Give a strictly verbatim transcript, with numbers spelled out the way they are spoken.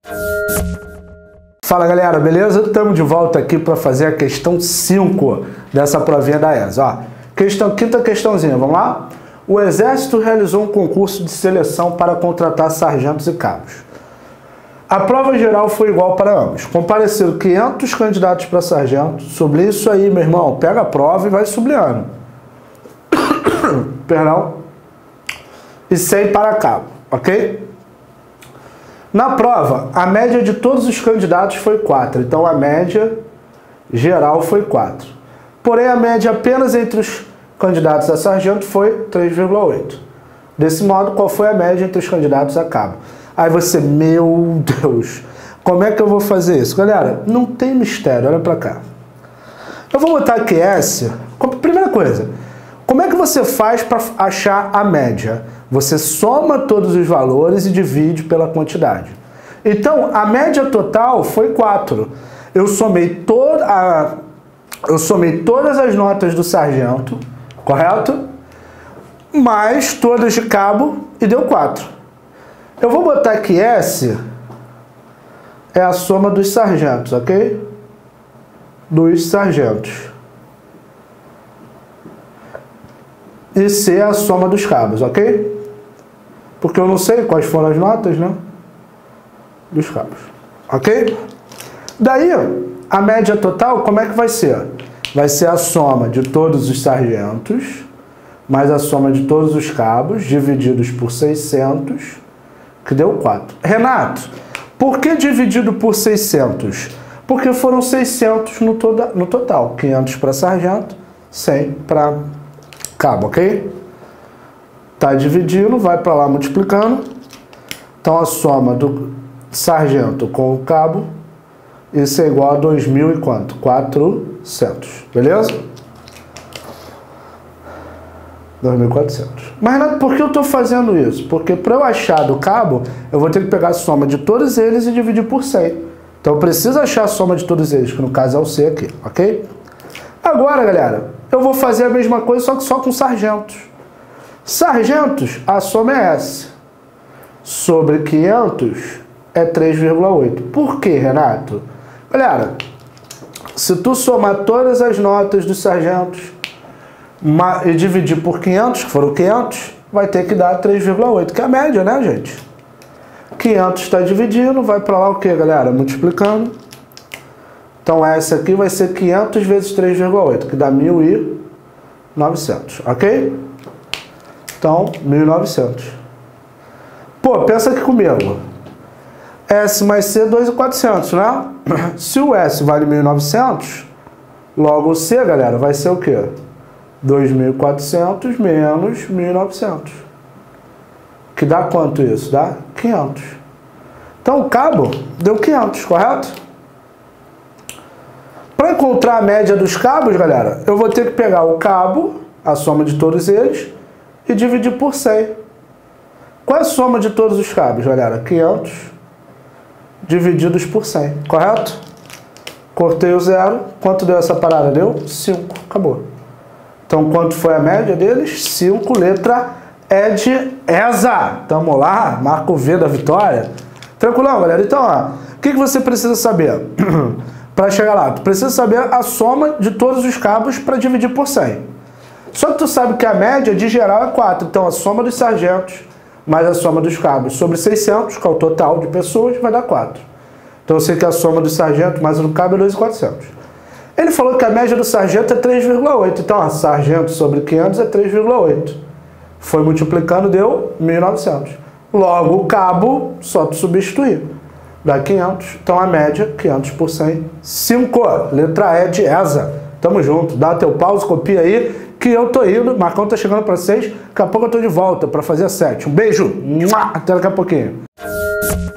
Fala galera, beleza? Estamos de volta aqui para fazer a questão cinco dessa provinha da E S A. Ó, questão, quinta questãozinha, vamos lá? O Exército realizou um concurso de seleção para contratar sargentos e cabos. A prova geral foi igual para ambos. Compareceram quinhentos candidatos para sargento. Sobre isso aí, meu irmão, pega a prova e vai sublinhando. Perdão. E cem para cabo, ok? Na prova, a média de todos os candidatos foi quatro. Então, a média geral foi quatro. Porém, a média apenas entre os candidatos a sargento foi três vírgula oito. Desse modo, qual foi a média entre os candidatos a cabo? Aí você, meu Deus, como é que eu vou fazer isso? Galera, não tem mistério, olha pra cá. Eu vou botar aqui S. Primeira coisa, como é que você faz para achar a média? Você soma todos os valores e divide pela quantidade. Então, a média total foi quatro. Eu somei, toda a, eu somei todas as notas do sargento, correto? Mais todas de cabo e deu quatro. Eu vou botar aqui S é a soma dos sargentos, ok? Dos sargentos. E C é a soma dos cabos, ok? Porque eu não sei quais foram as notas, né? Dos cabos, ok? Daí, a média total, como é que vai ser? Vai ser a soma de todos os sargentos, mais a soma de todos os cabos, divididos por seiscentos, que deu quatro. Renato, por que dividido por seiscentos? Porque foram seiscentos no, toda, no total. quinhentos para sargento, cem para cabo, ok? Tá dividindo, vai para lá multiplicando. Então a soma do sargento com o cabo, isso é igual a dois mil e quanto? quatrocentos, beleza? dois mil e quatrocentos. Mas Renato, por que eu estou fazendo isso? Porque para eu achar do cabo, eu vou ter que pegar a soma de todos eles e dividir por cem. Então eu preciso achar a soma de todos eles, que no caso é o C aqui, ok? Agora, galera, eu vou fazer a mesma coisa, só que só com sargentos. Sargentos, a soma é S. Sobre quinhentos é três vírgula oito. Por quê, Renato? Galera, se tu somar todas as notas dos sargentos e dividir por quinhentos, que foram quinhentos, vai ter que dar três vírgula oito, que é a média, né, gente? quinhentos está dividindo, vai para lá o quê, galera? Multiplicando. Então, essa aqui vai ser quinhentos vezes três vírgula oito, que dá mil e novecentos, ok? Então, mil e novecentos. Pô, pensa aqui comigo. S mais C, dois mil e quatrocentos, né? Se o S vale mil e novecentos, logo o C, galera, vai ser o quê? dois mil e quatrocentos menos mil e novecentos. Que dá quanto isso? Dá quinhentos. Então, o cabo deu quinhentos, correto? Para encontrar a média dos cabos, galera, eu vou ter que pegar o cabo, a soma de todos eles, e dividir por cem. Qual é a soma de todos os cabos, galera? quinhentos divididos por cem, correto? Cortei o zero. Quanto deu essa parada? Deu cinco. Acabou. Então, quanto foi a média deles? cinco, letra E de E S A. Tamo lá, marca o V da vitória. Tranquilão, galera? Então, ó, o que, que você precisa saber? Para chegar lá, tu precisa saber a soma de todos os cabos para dividir por cem. Só que tu sabe que a média de geral é quatro. Então, a soma dos sargentos mais a soma dos cabos sobre seiscentos, que é o total de pessoas, vai dar quatro. Então, eu sei que a soma do sargento mais o do cabo é dois mil e quatrocentos. Ele falou que a média do sargento é três vírgula oito. Então, ó, sargento sobre quinhentos é três vírgula oito. Foi multiplicando, deu mil e novecentos. Logo, o cabo, só tu substituir. Dá quinhentos. Então, a média, quinhentos por cem, cinco. Letra E de E S A. Tamo junto. Dá teu pause, copia aí, que eu tô indo. Marcão tá chegando para seis. Daqui a pouco eu tô de volta para fazer a sete. Um beijo. Até daqui a pouquinho.